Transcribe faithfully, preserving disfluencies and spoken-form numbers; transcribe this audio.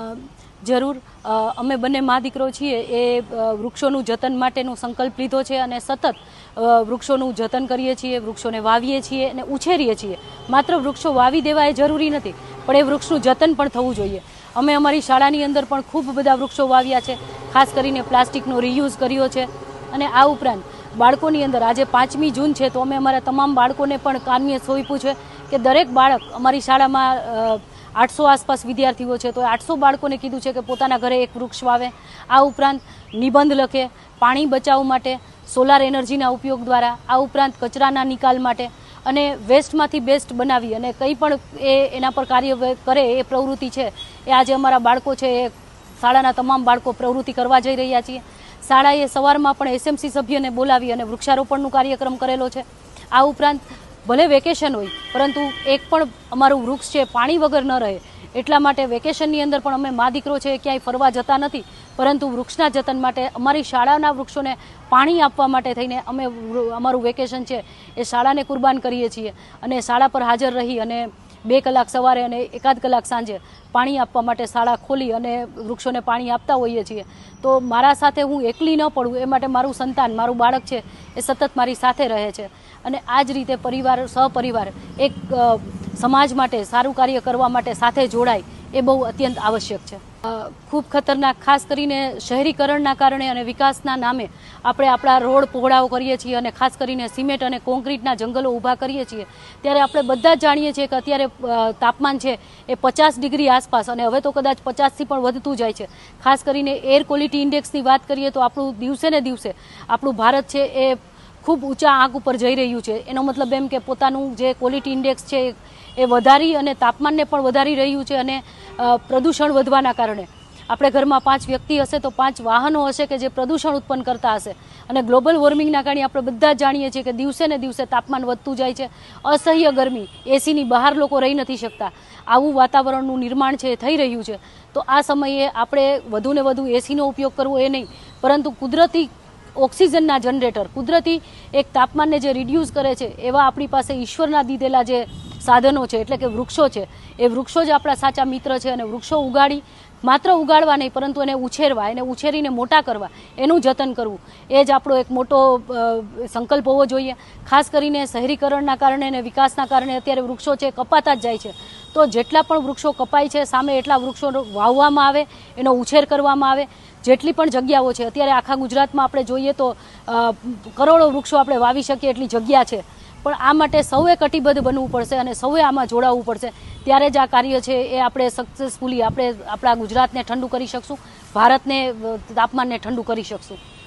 જરૂર અમે બંને મા દીકરો છીએ એ વૃક્ષોનું જતન માટેનો સંકલ્પ લીધો છે અને સતત વૃક્ષોનું જતન કરીએ છીએ, વૃક્ષોને વાવીએ છીએ અને ઉછેરીએ છીએ. માત્ર વૃક્ષો વાવી દેવા એ જરૂરી નથી, પણ એ વૃક્ષનું જતન પણ થવું જોઈએ. અમે અમારી શાળાની અંદર પણ ખૂબ બધા વૃક્ષો વાવ્યા છે, ખાસ કરીને પ્લાસ્ટિકનો રિયુઝ કર્યો છે. અને આ ઉપરાંત બાળકોની અંદર આજે પાંચમી જૂન છે તો અમે અમારા તમામ બાળકોને પણ કાનીએ સોંપ્યું છે કે દરેક બાળક અમારી શાળામાં આઠસો આસપાસ વિદ્યાર્થીઓ છે તો આઠસો બાળકોને કીધું છે કે પોતાના ઘરે એક વૃક્ષ વાવે. આ ઉપરાંત નિબંધ લખે પાણી બચાવ માટે, સોલાર એનર્જીના ઉપયોગ દ્વારા, આ ઉપરાંત કચરાના નિકાલ માટે અને વેસ્ટમાંથી બેસ્ટ બનાવી અને કંઈ પણ એ એના પર કાર્ય કરે એ પ્રવૃત્તિ છે એ આજે અમારા બાળકો છે એ શાળાના તમામ બાળકો પ્રવૃત્તિ કરવા જઈ રહ્યા છીએ. શાળાએ સવારમાં પણ એસએમસી સભ્યને બોલાવી અને વૃક્ષારોપણનો કાર્યક્રમ કરેલો છે. આ ઉપરાંત ભલે વેકેશન હોય પરંતુ એક પણ અમારું વૃક્ષ છે પાણી વગર ન રહે એટલા માટે વેકેશનની અંદર પણ અમે મા દીકરો છે ક્યાંય ફરવા જતા નથી, પરંતુ વૃક્ષના જતન માટે અમારી શાળાના વૃક્ષોને પાણી આપવા માટે થઈને અમે અમારું વેકેશન છે એ શાળાને કુરબાન કરીએ છીએ અને શાળા પર હાજર રહી અને બે કલાક સવારે અને એકાદ કલાક સાંજે પાણી આપવા માટે શાળા ખોલી અને વૃક્ષોને પાણી આપતા હોઈએ છીએ. તો મારા સાથે હું એકલી ન પડું એ માટે મારું સંતાન, મારું બાળક છે એ સતત મારી સાથે રહે છે અને આ જ રીતે પરિવાર સહપરિવાર એક સમાજ માટે સારું કાર્ય કરવા માટે સાથે જોડાય એ બહુ અત્યંત આવશ્યક છે. ખૂબ ખતરનાક, ખાસ કરીને શહેરીકરણના કારણે અને વિકાસના નામે આપણે આપણા રોડ પહોળાઓ કરીએ છીએ અને ખાસ કરીને સિમેન્ટ અને કોન્ક્રીટના જંગલો ઊભા કરીએ છીએ. ત્યારે આપણે બધા જ જાણીએ છીએ કે અત્યારે તાપમાન છે એ પચાસ ડિગ્રી આસપાસ અને હવે તો કદાચ પચાસથી પણ વધતું જાય છે. ખાસ કરીને એર ક્વોલિટી ઇન્ડેક્સની વાત કરીએ તો આપણું દિવસે ને દિવસે આપણું ભારત છે એ ખૂબ ઊંચા આંક ઉપર જઈ રહ્યું છે. એનો મતલબ એમ કે પોતાનું જે ક્વોલિટી ઇન્ડેક્સ છે એ વધારી અને તાપમાનને પણ વધારી રહ્યું છે અને પ્રદૂષણ વધવાના કારણે આપણે ઘરમાં પાંચ વ્યક્તિ હશે તો પાંચ વાહનો હશે કે જે પ્રદૂષણ ઉત્પન્ન કરતા હશે અને ગ્લોબલ વોર્મિંગના કારણે આપણે બધા જાણીએ છીએ કે દિવસે ને દિવસે તાપમાન વધતું જાય છે. અસહ્ય ગરમી, એસીની બહાર લોકો રહી નથી શકતા. આવું વાતાવરણનું નિર્માણ છે એ થઈ રહ્યું છે. તો આ સમયે આપણે વધુને વધુ એસીનો ઉપયોગ કરવો એ નહીં, પરંતુ કુદરતી ઓક્સિજનના જનરેટર, કુદરતી એક તાપમાનને જે રિડ્યુસ કરે છે એવા આપણી પાસે ઈશ્વરના દીધેલા જે સાધનો છે એટલે કે વૃક્ષો છે, એ વૃક્ષો જ આપણા સાચા મિત્ર છે અને વૃક્ષો ઉગાડી માત્ર ઉગાડવા નહીં પરંતુ એને ઉછેરવા, એને ઉછેરીને મોટા કરવા, એનું જતન કરવું એ જ આપણો એક મોટો સંકલ્પ હોવો જોઈએ. ખાસ કરીને શહેરીકરણના કારણે અને વિકાસના કારણે અત્યારે વૃક્ષો છે કપાતા જ જાય છે. તો જેટલા પણ વૃક્ષો કપાય છે સામે એટલા વૃક્ષો વાવવામાં આવે, એનો ઉછેર કરવામાં આવે. જેટલી પણ જગ્યાઓ છે અત્યારે આખા ગુજરાતમાં આપણે જોઈએ તો કરોડો વૃક્ષો આપણે વાવી શકીએ એટલી જગ્યા છે, પણ આ માટે સૌએ કટિબદ્ધ બનવું પડશે અને સૌએ આમાં જોડાવવું પડશે. ત્યારે જ આ કાર્ય છે એ આપણે સક્સેસફુલી આપણે આપણા ગુજરાતને ઠંડુ કરી શકશું, ભારતને તાપમાનને ઠંડુ કરી શકશું.